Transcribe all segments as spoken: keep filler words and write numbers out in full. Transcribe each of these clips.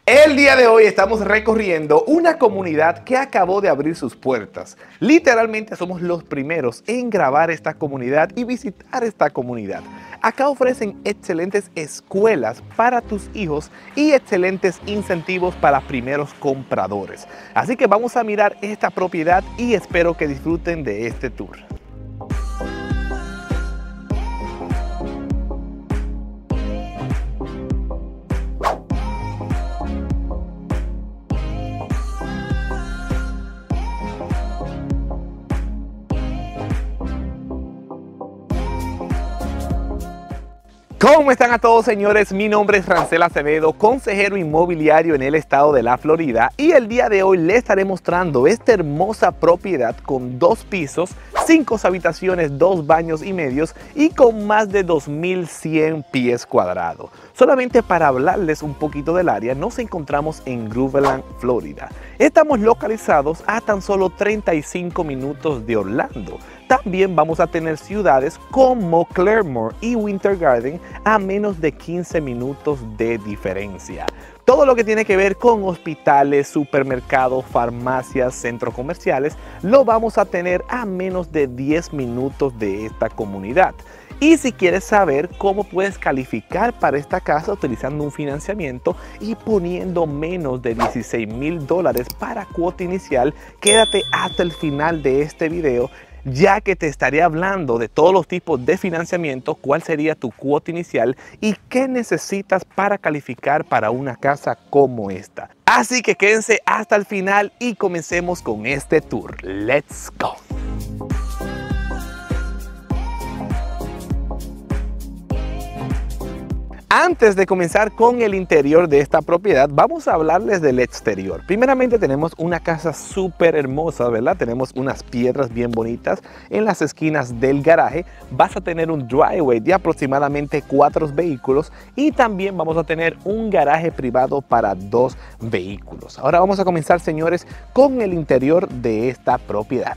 El día de hoy estamos recorriendo una comunidad que acabó de abrir sus puertas. Literalmente somos los primeros en grabar esta comunidad y visitar esta comunidad. Acá ofrecen excelentes escuelas para tus hijos y excelentes incentivos para primeros compradores. Así que vamos a mirar esta propiedad y espero que disfruten de este tour. ¿Cómo están a todos, señores? Mi nombre es Rancel Acevedo, consejero inmobiliario en el estado de la Florida, y el día de hoy les estaré mostrando esta hermosa propiedad con dos pisos, cinco habitaciones, dos baños y medios y con más de dos mil cien pies cuadrados. Solamente para hablarles un poquito del área, nos encontramos en Groveland, Florida. Estamos localizados a tan solo treinta y cinco minutos de Orlando. También vamos a tener ciudades como Claremore y Winter Garden a menos de quince minutos de diferencia. Todo lo que tiene que ver con hospitales, supermercados, farmacias, centros comerciales, lo vamos a tener a menos de diez minutos de esta comunidad. Y si quieres saber cómo puedes calificar para esta casa utilizando un financiamiento y poniendo menos de dieciséis mil dólares para cuota inicial, quédate hasta el final de este video, ya que te estaré hablando de todos los tipos de financiamiento, cuál sería tu cuota inicial y qué necesitas para calificar para una casa como esta. Así que quédense hasta el final y comencemos con este tour. ¡Let's go! Antes de comenzar con el interior de esta propiedad, vamos a hablarles del exterior. Primeramente tenemos una casa súper hermosa, ¿verdad? Tenemos unas piedras bien bonitas en las esquinas del garaje. Vas a tener un driveway de aproximadamente cuatro vehículos y también vamos a tener un garaje privado para dos vehículos. Ahora vamos a comenzar, señores, con el interior de esta propiedad.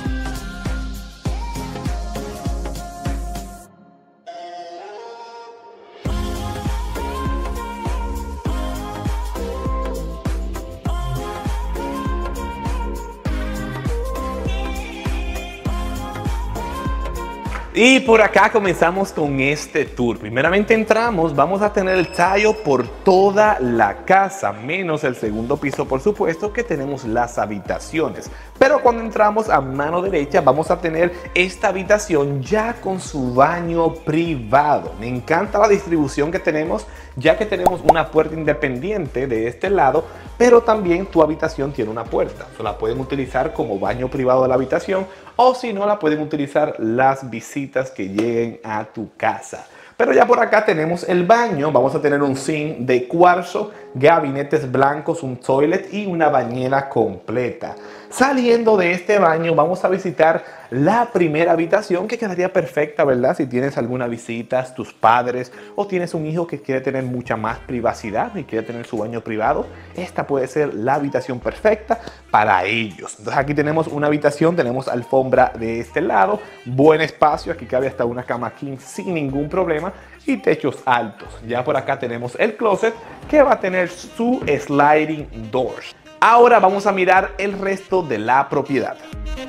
Y por acá comenzamos con este tour. Primeramente entramos, vamos a tener el tallo por toda la casa, menos el segundo piso, por supuesto, que tenemos las habitaciones. Pero cuando entramos a mano derecha vamos a tener esta habitación ya con su baño privado. Me encanta la distribución que tenemos, ya que tenemos una puerta independiente de este lado, pero también tu habitación tiene una puerta. O la pueden utilizar como baño privado de la habitación, o si no, la pueden utilizar las visitas que lleguen a tu casa. Pero ya por acá tenemos el baño. Vamos a tener un zinc de cuarzo, gabinetes blancos, un toilet y una bañera completa. Saliendo de este baño vamos a visitar la primera habitación, que quedaría perfecta, ¿verdad? Si tienes alguna visita, tus padres, o tienes un hijo que quiere tener mucha más privacidad y quiere tener su baño privado, esta puede ser la habitación perfecta para ellos. Entonces aquí tenemos una habitación, tenemos alfombra de este lado, buen espacio, aquí cabe hasta una cama king sin ningún problema y techos altos. Ya por acá tenemos el closet, que va a tener su sliding doors. Ahora vamos a mirar el resto de la propiedad.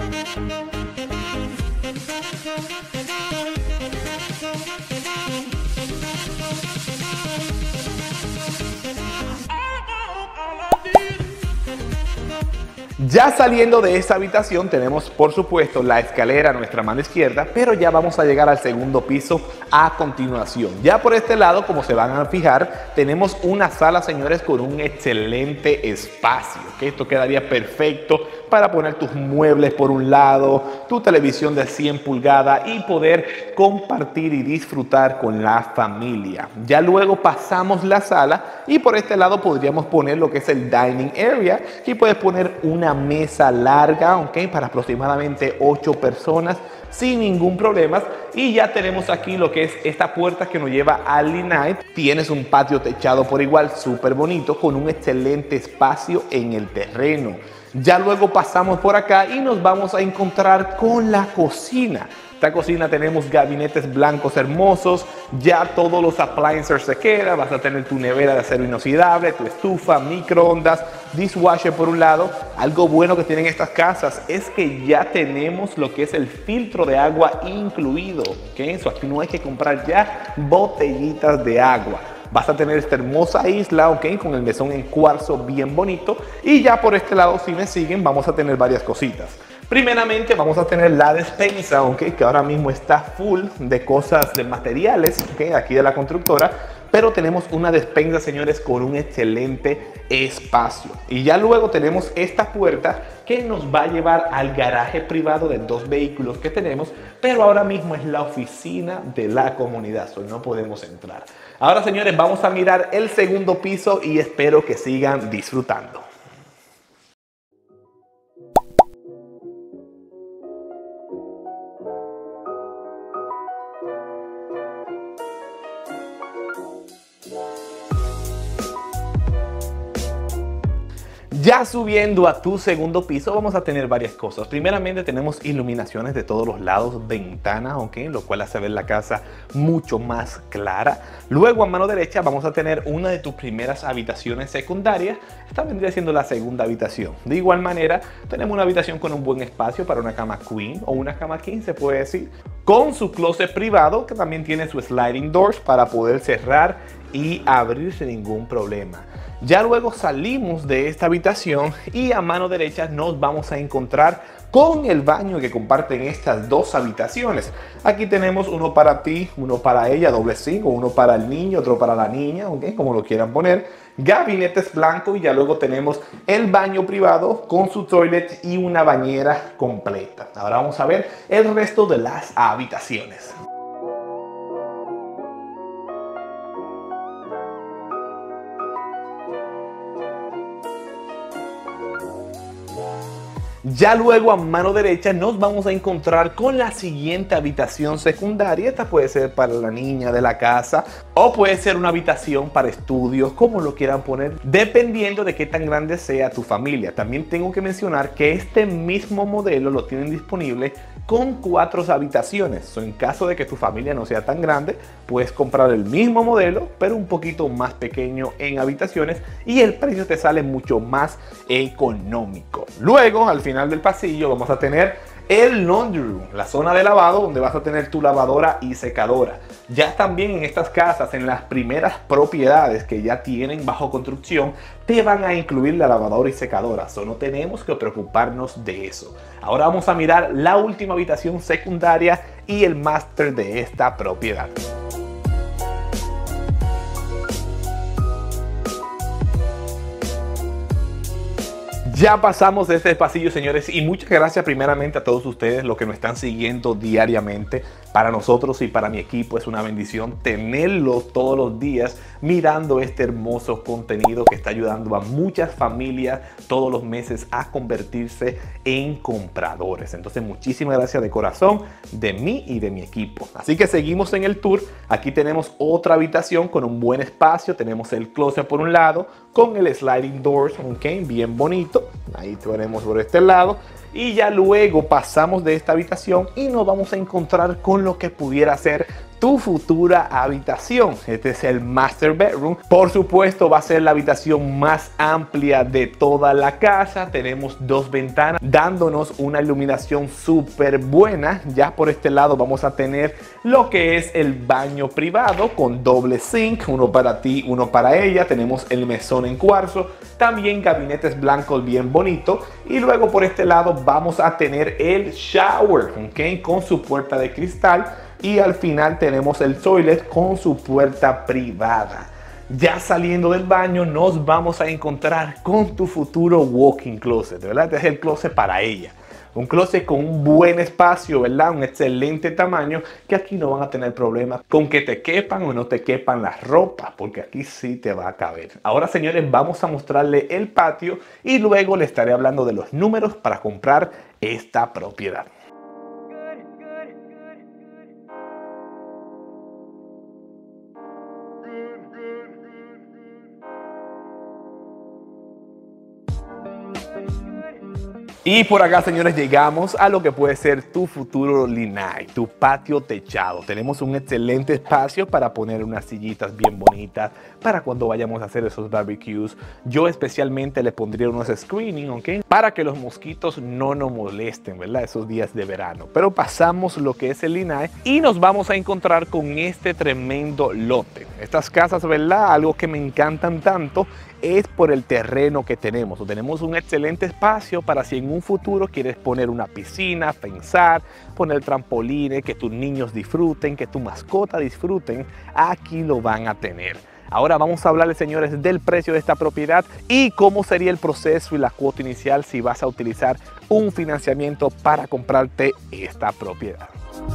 Ya saliendo de esta habitación tenemos, por supuesto, la escalera a nuestra mano izquierda, pero ya vamos a llegar al segundo piso a continuación. Ya por este lado, como se van a fijar, tenemos una sala, señores, con un excelente espacio, que esto quedaría perfecto para poner tus muebles por un lado, tu televisión de cien pulgadas y poder compartir y disfrutar con la familia. Ya luego pasamos la sala y por este lado podríamos poner lo que es el dining area. Aquí puedes poner una mesa larga, ¿ok? Para aproximadamente ocho personas sin ningún problema. Y ya tenemos aquí lo que es esta puerta que nos lleva al Night. Tienes un patio techado por igual, súper bonito, con un excelente espacio en el terreno. Ya luego pasamos por acá y nos vamos a encontrar con la cocina. Esta cocina tenemos gabinetes blancos hermosos, ya todos los appliances se quedan, vas a tener tu nevera de acero inoxidable, tu estufa, microondas, dishwasher por un lado. Algo bueno que tienen estas casas es que ya tenemos lo que es el filtro de agua incluido, ¿ok? Eso aquí no hay que comprar ya botellitas de agua. Vas a tener esta hermosa isla, ¿ok? Con el mesón en cuarzo bien bonito. Y ya por este lado, si me siguen, vamos a tener varias cositas. Primeramente vamos a tener la despensa, ¿ok? Que ahora mismo está full de cosas, de materiales, ¿ok? Aquí de la constructora. Pero tenemos una despensa, señores, con un excelente espacio. Y ya luego tenemos esta puerta que nos va a llevar al garaje privado de dos vehículos que tenemos, pero ahora mismo es la oficina de la comunidad, so no podemos entrar. Ahora, señores, vamos a mirar el segundo piso y espero que sigan disfrutando. Ya subiendo a tu segundo piso vamos a tener varias cosas. Primeramente tenemos iluminaciones de todos los lados, ventanas, ¿ok? Lo cual hace ver la casa mucho más clara. Luego a mano derecha vamos a tener una de tus primeras habitaciones secundarias. Esta vendría siendo la segunda habitación. De igual manera tenemos una habitación con un buen espacio para una cama queen o una cama king, se puede decir. Con su closet privado que también tiene su sliding doors para poder cerrar y abrir sin ningún problema. Ya luego salimos de esta habitación y a mano derecha nos vamos a encontrar con el baño que comparten estas dos habitaciones. Aquí tenemos uno para ti, uno para ella, doble cinco, uno para el niño, otro para la niña, ¿okay? Como lo quieran poner. Gabinetes blancos y ya luego tenemos el baño privado con su toilet y una bañera completa. Ahora vamos a ver el resto de las habitaciones. Ya luego a mano derecha nos vamos a encontrar con la siguiente habitación secundaria. Esta puede ser para la niña de la casa o puede ser una habitación para estudios, como lo quieran poner, dependiendo de qué tan grande sea tu familia. También tengo que mencionar que este mismo modelo lo tienen disponible con cuatro habitaciones. So, en caso de que tu familia no sea tan grande, puedes comprar el mismo modelo, pero un poquito más pequeño en habitaciones y el precio te sale mucho más económico. Luego, al final del pasillo, vamos a tener el laundry room, la zona de lavado donde vas a tener tu lavadora y secadora. Ya también en estas casas, en las primeras propiedades que ya tienen bajo construcción, te van a incluir la lavadora y secadora. So, no tenemos que preocuparnos de eso. Ahora vamos a mirar la última habitación secundaria y el máster de esta propiedad. Ya pasamos de este pasillo, señores, y muchas gracias primeramente a todos ustedes los que nos están siguiendo diariamente. Para nosotros y para mi equipo es una bendición tenerlos todos los días mirando este hermoso contenido que está ayudando a muchas familias todos los meses a convertirse en compradores. Entonces, muchísimas gracias de corazón de mí y de mi equipo. Así que seguimos en el tour. Aquí tenemos otra habitación con un buen espacio. Tenemos el closet por un lado con el sliding doors, ok, bien bonito. Ahí tenemos por este lado. Y ya luego pasamos de esta habitación y nos vamos a encontrar con lo que pudiera ser tu futura habitación. Este es el master bedroom. Por supuesto, va a ser la habitación más amplia de toda la casa. Tenemos dos ventanas dándonos una iluminación súper buena. Ya por este lado vamos a tener lo que es el baño privado con doble sink, uno para ti, uno para ella. Tenemos el mesón en cuarzo, también gabinetes blancos bien bonitos. Y luego por este lado vamos a tener el shower, ¿ok? Con su puerta de cristal. Y al final tenemos el toilet con su puerta privada. Ya saliendo del baño nos vamos a encontrar con tu futuro walk-in closet, ¿verdad? Este es el closet para ella. Un closet con un buen espacio, ¿verdad? Un excelente tamaño, que aquí no van a tener problemas con que te quepan o no te quepan las ropas, porque aquí sí te va a caber. Ahora, señores, vamos a mostrarle el patio y luego le estaré hablando de los números para comprar esta propiedad. Y por acá, señores, llegamos a lo que puede ser tu futuro Lanai, tu patio techado. Tenemos un excelente espacio para poner unas sillitas bien bonitas para cuando vayamos a hacer esos barbecues. Yo especialmente le pondría unos screening, ¿ok? Para que los mosquitos no nos molesten, ¿verdad? Esos días de verano. Pero pasamos lo que es el Lanai y nos vamos a encontrar con este tremendo lote. Estas casas, ¿verdad? Algo que me encantan tanto es por el terreno que tenemos. Tenemos un excelente espacio para si en un futuro quieres poner una piscina, pensar, poner trampolines, que tus niños disfruten, que tu mascota disfruten, aquí lo van a tener. Ahora vamos a hablarles, señores, del precio de esta propiedad y cómo sería el proceso y la cuota inicial si vas a utilizar un financiamiento para comprarte esta propiedad.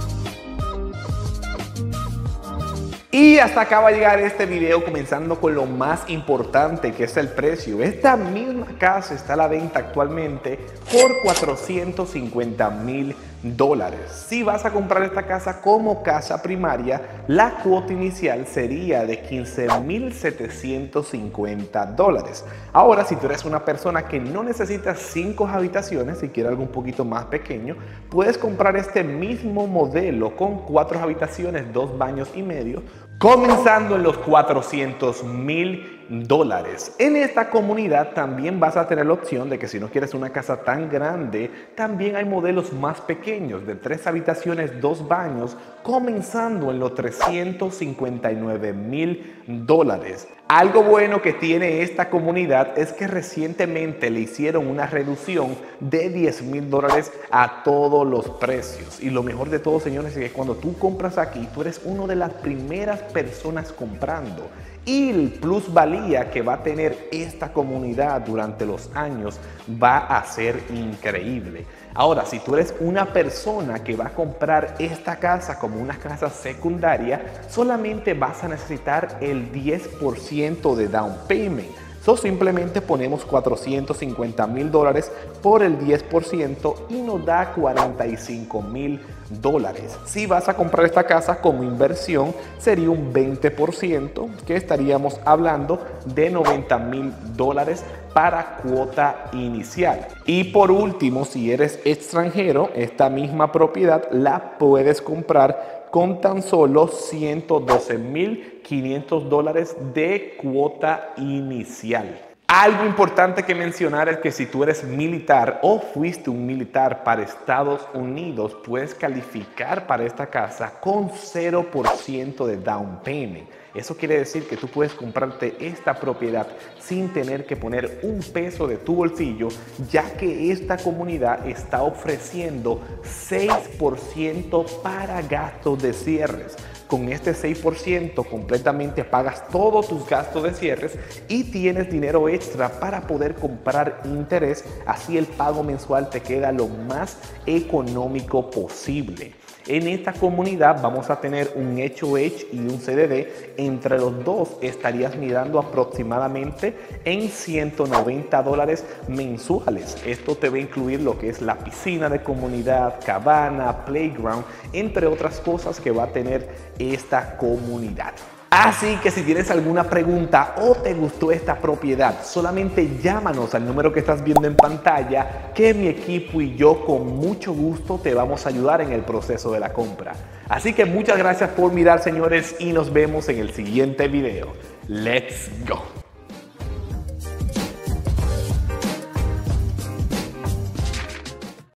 Y hasta acá va a llegar este video, comenzando con lo más importante, que es el precio. Esta misma casa está a la venta actualmente por cuatrocientos cincuenta mil dólares. Si vas a comprar esta casa como casa primaria, la cuota inicial sería de quince mil setecientos cincuenta dólares. Ahora, si tú eres una persona que no necesita cinco habitaciones y quiere algo un poquito más pequeño, puedes comprar este mismo modelo con cuatro habitaciones, dos baños y medio, comenzando en los cuatrocientos mil dólares. En esta comunidad también vas a tener la opción de que si no quieres una casa tan grande, también hay modelos más pequeños de tres habitaciones, dos baños, comenzando en los trescientos cincuenta y nueve mil dólares. Algo bueno que tiene esta comunidad es que recientemente le hicieron una reducción de diez mil dólares a todos los precios. Y lo mejor de todo, señores, es que cuando tú compras aquí, tú eres una de las primeras personas comprando. Y el plusvalía que va a tener esta comunidad durante los años va a ser increíble. Ahora, si tú eres una persona que va a comprar esta casa como una casa secundaria, solamente vas a necesitar el diez por ciento de down payment. So, simplemente ponemos cuatrocientos cincuenta mil dólares por el diez por ciento y nos da cuarenta y cinco mil dólares. Si vas a comprar esta casa como inversión, sería un veinte por ciento, que estaríamos hablando de noventa mil dólares para cuota inicial. Y por último, si eres extranjero, esta misma propiedad la puedes comprar con tan solo ciento doce mil quinientos dólares de cuota inicial. Algo importante que mencionar es que si tú eres militar o fuiste un militar para Estados Unidos, puedes calificar para esta casa con cero por ciento de down payment. Eso quiere decir que tú puedes comprarte esta propiedad sin tener que poner un peso de tu bolsillo, ya que esta comunidad está ofreciendo seis por ciento para gastos de cierres. Con este seis por ciento completamente pagas todos tus gastos de cierres y tienes dinero extra para poder comprar interés, así el pago mensual te queda lo más económico posible. En esta comunidad vamos a tener un H O H y un C D D. Entre los dos estarías mirando aproximadamente en ciento noventa dólares mensuales. Esto te va a incluir lo que es la piscina de comunidad, cabana, playground, entre otras cosas que va a tener esta comunidad. Así que si tienes alguna pregunta o te gustó esta propiedad, solamente llámanos al número que estás viendo en pantalla, que mi equipo y yo con mucho gusto te vamos a ayudar en el proceso de la compra. Así que muchas gracias por mirar, señores, y nos vemos en el siguiente video. ¡Let's go!